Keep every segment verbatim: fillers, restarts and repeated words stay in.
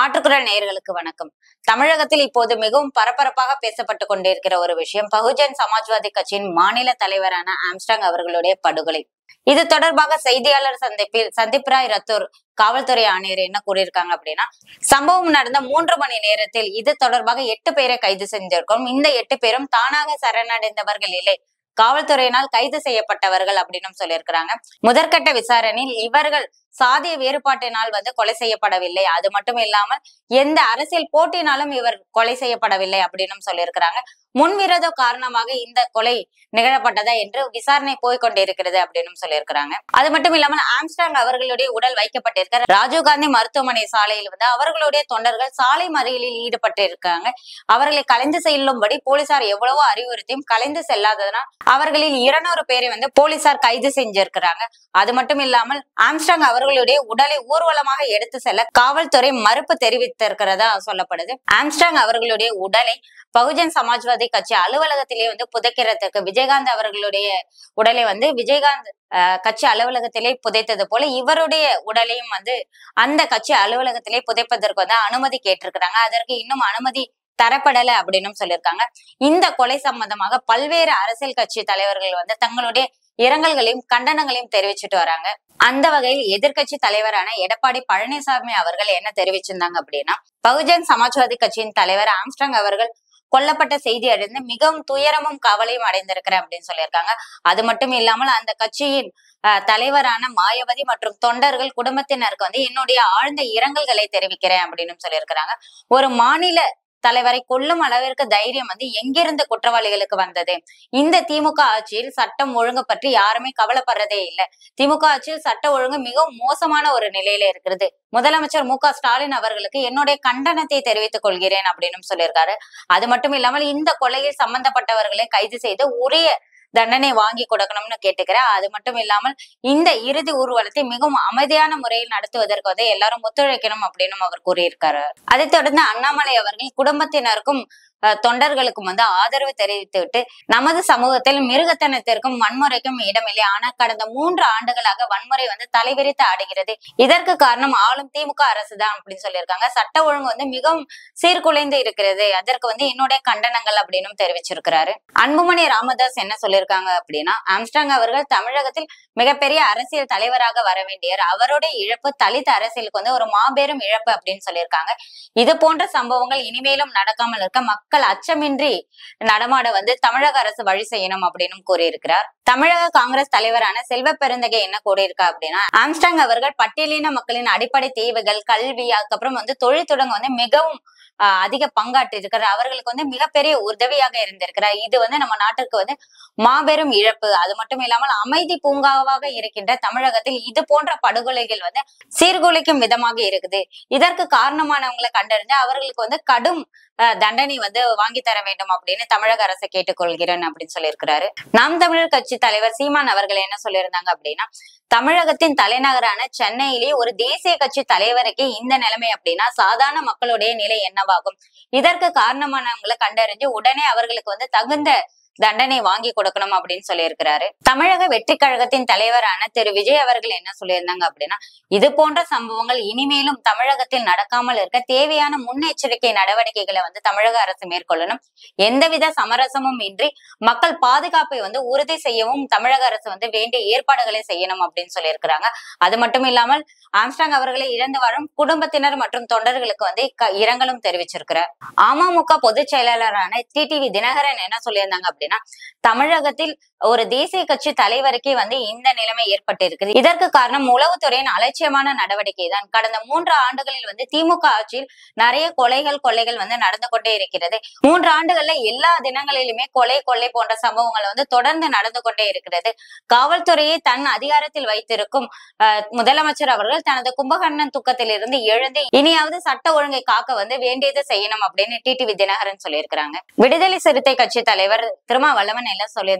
மாற்றுக்குரல் நேயர்களுக்கு வணக்கம். தமிழகத்தில் இப்போது மிகவும் பரபரப்பாக பேசப்பட்டு கொண்டிருக்கிற ஒரு விஷயம் பகுஜன் சமாஜ்வாதி கட்சியின் மாநில தலைவரான ஆம்ஸ்ட்ராங் அவர்களுடைய படுகொலை. இது தொடர்பாக செய்தியாளர் சந்திப்பில் சந்தீப் ராய் ரத்தோர் காவல்துறை ஆணையர் என்ன கூறியிருக்காங்க அப்படின்னா, சம்பவம் நடந்த மூன்று மணி நேரத்தில் இது தொடர்பாக எட்டு பேரை கைது செஞ்சிருக்கோம். இந்த எட்டு பேரும் தானாக சரணடைந்தவர்கள் இல்லை, காவல்துறையினால் கைது செய்யப்பட்டவர்கள் அப்படின்னு சொல்லியிருக்கிறாங்க. முதற்கட்ட விசாரணையில் இவர்கள் சாதிய வேறுபாட்டினால் வந்து கொலை செய்யப்படவில்லை, அது மட்டும் இல்லாமல் எந்த அரசியல் போட்டினாலும் இவர் கொலை செய்யப்படவில்லை அப்படின்னு சொல்லியிருக்கிறாங்க. முன்விரோத காரணமாக இந்த கொலை நிகழப்பட்டதா என்று விசாரணை போய்கொண்டிருக்கிறது அப்படின்னு சொல்லியிருக்கிறாங்க. அது மட்டும் இல்லாமல் ஆம்ஸ்ட்ராங் அவர்களுடைய உடல் வைக்கப்பட்டிருக்கிற ராஜீவ்காந்தி மருத்துவமனை சாலையில் வந்து அவர்களுடைய தொண்டர்கள் சாலை மறியலில் ஈடுபட்டு இருக்காங்க. அவர்களை கலைந்து செல்லும்படி போலீசார் எவ்வளவோ அறிவுறுத்தியும் கலைந்து செல்லாததனால் அவர்களில் இருநூறு பேரை வந்து போலீசார் கைது செஞ்சிருக்கிறாங்க. அது மட்டும் இல்லாமல் ஆம்ஸ்ட்ராங் அவர்களுடைய உடலை ஊர்வலமாக எடுத்து செல்ல காவல்துறை மறுப்பு தெரிவித்திருக்கிறதா சொல்லப்படுது. ஆம்ஸ்ட்ராங் அவர்களுடைய உடலை பகுஜன் சமாஜ்வாதி கட்சி அலுவலகத்திலே வந்து புதைக்கிறதுக்கு விஜயகாந்த் அவர்களுடைய உடலை வந்து விஜயகாந்த் அஹ் கட்சி அலுவலகத்திலே புதைத்தது போல இவருடைய உடலையும் வந்து அந்த கட்சி அலுவலகத்திலே புதைப்பதற்கு வந்து அனுமதி கேட்டிருக்கிறாங்க. அதற்கு இன்னும் அனுமதி தரப்படலை அப்படின்னு சொல்லியிருக்காங்க. இந்த கொலை சம்பந்தமாக பல்வேறு அரசியல் கட்சி தலைவர்கள் வந்து தங்களுடைய இரங்கல்களையும் கண்டனங்களையும் தெரிவிச்சுட்டு வராங்க. அந்த வகையில் எதிர்கட்சி தலைவரான எடப்பாடி பழனிசாமி அவர்கள் என்ன தெரிவிச்சிருந்தாங்க அப்படின்னா, பகுஜன் சமாஜ்வாதி கட்சியின் தலைவர் ஆம்ஸ்ட்ராங் அவர்கள் கொல்லப்பட்ட செய்தி அறிந்து மிகவும் துயரமும் கவலையும் அடைந்திருக்கிறேன் அப்படின்னு சொல்லியிருக்காங்க. அது மட்டும் இல்லாமல் அந்த கட்சியின் அஹ் தலைவரான மாயாவதி மற்றும் தொண்டர்கள் குடும்பத்தினருக்கு வந்து என்னுடைய ஆழ்ந்த இரங்கல்களை தெரிவிக்கிறேன் அப்படின்னு சொல்லியிருக்கிறாங்க. ஒரு மாநில தலைவரை கொல்லும் அளவிற்கு தைரியம் வந்து எங்கிருந்து குற்றவாளிகளுக்கு வந்தது? இந்த திமுக ஆட்சியில் சட்டம் ஒழுங்கு பற்றி யாருமே கவலைப்படுறதே இல்லை. திமுக ஆட்சியில் சட்ட ஒழுங்கு மிகவும் மோசமான ஒரு நிலையில இருக்கிறது. முதலமைச்சர் மு க ஸ்டாலின் அவர்களுக்கு என்னுடைய கண்டனத்தை தெரிவித்துக் கொள்கிறேன் அப்படின்னு சொல்லியிருக்காரு. அது மட்டும் இல்லாமல் இந்த கொலையில் சம்பந்தப்பட்டவர்களை கைது செய்து உரிய தண்டனை வாங்கி கொடுக்கணும்னு கேட்டுக்கிறேன். அது மட்டும் இல்லாமல் இந்த இறுதி ஊர்வலத்தை மிகவும் அமைதியான முறையில் நடத்துவதற்கு வந்து எல்லாரும் ஒத்துழைக்கணும் அப்படின்னு அவர் கூறியிருக்காரு. அதைத் தொடர்ந்து அண்ணாமலை அவர்கள் குடும்பத்தினருக்கும் தொண்டர்களுக்கும் வந்து ஆதரவு தெரிவித்து விட்டு, நமது சமூகத்தில் மிருகத்தனத்திற்கும் வன்முறைக்கும் இடமில்லை, ஆனா கடந்த மூன்று ஆண்டுகளாக வன்முறை வந்து தலைவிரித்து ஆடுகிறது, இதற்கு காரணம் ஆளும் திமுக அரசு தான் அப்படின்னு சொல்லியிருக்காங்க. சட்ட ஒழுங்கு வந்து மிகவும் சீர்குலைந்து இருக்கிறது, அதற்கு வந்து என்னுடைய கண்டனங்கள் அப்படின்னு தெரிவிச்சிருக்கிறாரு. அன்புமணி ராமதாஸ் என்ன சொல்லியிருக்காங்க அப்படின்னா, ஆம்ஸ்ட்ராங் அவர்கள் தமிழகத்தில் மிகப்பெரிய அரசியல் தலைவராக வர வேண்டியவர், அவருடைய இழப்பு தலித் அரசியலுக்கு வந்து ஒரு மாபெரும் இழப்பு அப்படின்னு சொல்லியிருக்காங்க. இது போன்ற சம்பவங்கள் இனிமேலும் நடக்காமல் இருக்க மக்கள் அச்சமின்றி நடமாட வந்து தமிழக அரசு வழி செய்யணும் அப்படின்னு கூறியிருக்கிறார். தமிழக காங்கிரஸ் தலைவரான செல்வ பெருந்தகை என்ன கூறியிருக்கா அப்படின்னா, ஆம்ஸ்ட்ராங் அவர்கள் பட்டியலின மக்களின் அடிப்படை தேவைகள், கல்வி, அதுக்கப்புறம் வந்து தொழில் தொடங்க வந்து மிகவும் ஆஹ் அதிக பங்காற்றி இருக்கிறார். அவர்களுக்கு வந்து மிகப்பெரிய உதவியாக இருந்திருக்கிறார். இது வந்து நம்ம நாட்டுக்கு வந்து மாபெரும் இழப்பு. அது மட்டும் இல்லாமல் அமைதி பூங்காவாக இருக்கின்ற தமிழகத்தில் இது போன்ற படுகொலைகள் வந்து சீர்குலைக்கும் விதமாக இருக்குது. இதற்கு காரணமானவங்களை கண்டறிந்து அவர்களுக்கு வந்து கடும் தண்டனை வந்து வாங்கி தர வேண்டும் அப்படின்னு தமிழக அரசை கேட்டுக்கொள்கிறேன் அப்படின்னு சொல்லியிருக்கிறாரு. நாம் தமிழர் கட்சி தலைவர் சீமான் அவர்கள் என்ன சொல்லியிருந்தாங்க அப்படின்னா, தமிழகத்தின் தலைநகரான சென்னையிலேயே ஒரு தேசிய கட்சி தலைவருக்கே இந்த நிலைமை அப்படின்னா சாதாரண மக்களுடைய நிலை என்னவாகும்? இதற்கு காரணமானவங்களை கண்டறிஞ்சு உடனே அவர்களுக்கு வந்து தகுந்த தண்டனை வாங்கி கொடுக்கணும் அப்படின்னு சொல்லியிருக்கிறாரு. தமிழக வெற்றி கழகத்தின் தலைவரான திரு விஜய் அவர்கள் என்ன சொல்லியிருந்தாங்க அப்படின்னா, இது போன்ற சம்பவங்கள் இனிமேலும் தமிழகத்தில் நடக்காமல் இருக்க தேவையான முன்னெச்சரிக்கை நடவடிக்கைகளை வந்து தமிழக அரசு மேற்கொள்ளணும். எந்தவித சமரசமும் இன்றி மக்கள் பாதுகாப்பை வந்து உறுதி செய்யவும் தமிழக அரசு வந்து வேண்டிய ஏற்பாடுகளை செய்யணும் அப்படின்னு சொல்லியிருக்கிறாங்க. அது மட்டும் இல்லாமல் ஆம்ஸ்ட்ராங் அவர்களை இழந்து வாழும் குடும்பத்தினர் மற்றும் தொண்டர்களுக்கு வந்து இரங்கலும் தெரிவிச்சிருக்கிறார். அமமுக பொதுச் செயலாளரான டி டி வி தினகரன் என்ன சொல்லியிருந்தாங்க அப்படின்னா, தமிழகத்தில் ஒரு தேசிய கட்சி தலைவருக்கே வந்து இந்த நிலைமை ஏற்பட்டு இருக்குது. இதற்கு காரணம் உளவுத்துறையின் அலட்சியமான நடவடிக்கை தான். கடந்த மூன்று ஆண்டுகளில் வந்து திமுக ஆட்சியில் நிறைய கொலைகள் கொள்ளைகள் வந்து நடந்து கொண்டே இருக்கிறது. மூன்று ஆண்டுகள்ல எல்லா தினங்களிலுமே கொலை கொள்ளை போன்ற சம்பவங்கள் வந்து தொடர்ந்து நடந்து கொண்டே இருக்கிறது. காவல்துறையை தன் அதிகாரத்தில் வைத்திருக்கும் அஹ் முதலமைச்சர் அவர்கள் தனது கும்பகர்ணன் துக்கத்தில் இருந்து எழுந்து இனியாவது சட்ட ஒழுங்கை காக்க வந்து வேண்டியது செய்யணும் அப்படின்னு டி டி வி தினகரன் சொல்லியிருக்கிறாங்க. விடுதலை சிறுத்தை கட்சி தலைவர் திருமாவளவன் என்ன சொல்லியிருந்தாங்க அப்படின்னா,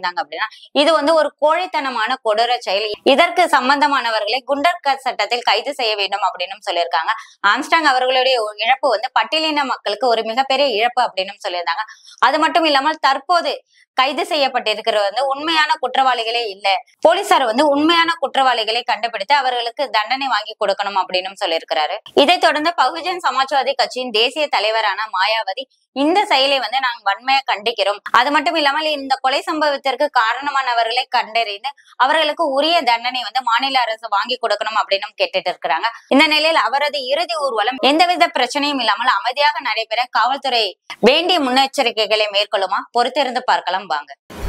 இது வந்து ஒரு கோழைத்தனமான கொடூர செயல். இதற்கு சம்பந்தமானவர்களை குண்டர் சட்டத்தில் கைது செய்ய வேண்டும் அப்படின்னு சொல்லியிருக்காங்க. ஆம்ஸ்ட்ராங் அவர்களுடைய இழப்பு வந்து பட்டியலின மக்களுக்கு ஒரு மிகப்பெரிய இழப்பு அப்படின்னு சொல்லியிருந்தாங்க. அது மட்டும் இல்லாமல் தற்போது கைது செய்யப்பட்டிருக்கிற வந்து உண்மையான குற்றவாளிகளே இல்ல, போலீசார் வந்து உண்மையான குற்றவாளிகளை கண்டுபிடித்து அவர்களுக்கு தண்டனை வாங்கி கொடுக்கணும் அப்படின்னு சொல்லியிருக்கிறாரு. இதைத் தொடர்ந்து பகுஜன் சமாஜ்வாதி கட்சியின் தேசிய தலைவரான மாயாவதி இந்த செயலை வந்து நாங்கள் வன்மையா கண்டிக்கிறோம். அது மட்டும் இல்லாமல் இந்த கொலை சம்பவத்திற்கு காரணமானவர்களை கண்டறிந்து அவர்களுக்கு உரிய தண்டனை வந்து மாநில அரசு வாங்கி கொடுக்கணும் அப்படின்னு கேட்டுட்டு இருக்கிறாங்க. இந்த நிலையில் அவரது இறுதி ஊர்வலம் எந்தவித பிரச்சனையும் இல்லாமல் அமைதியாக நடைபெற காவல்துறை வேண்டிய முன்னெச்சரிக்கைகளை மேற்கொள்ளுமா? பொறுத்திருந்து பார்க்கலாம் வாங்க.